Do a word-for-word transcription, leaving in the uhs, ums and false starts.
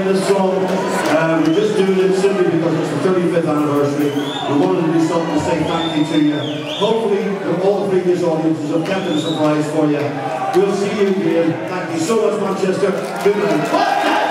playing this song. Uh, we're just doing it simply because it's the thirty-fifth anniversary. We wanted to do something to say thank you to you. Hopefully, all the previous audiences have kept it a surprise for you. We'll see you again. Thank you so much, Manchester. Good night.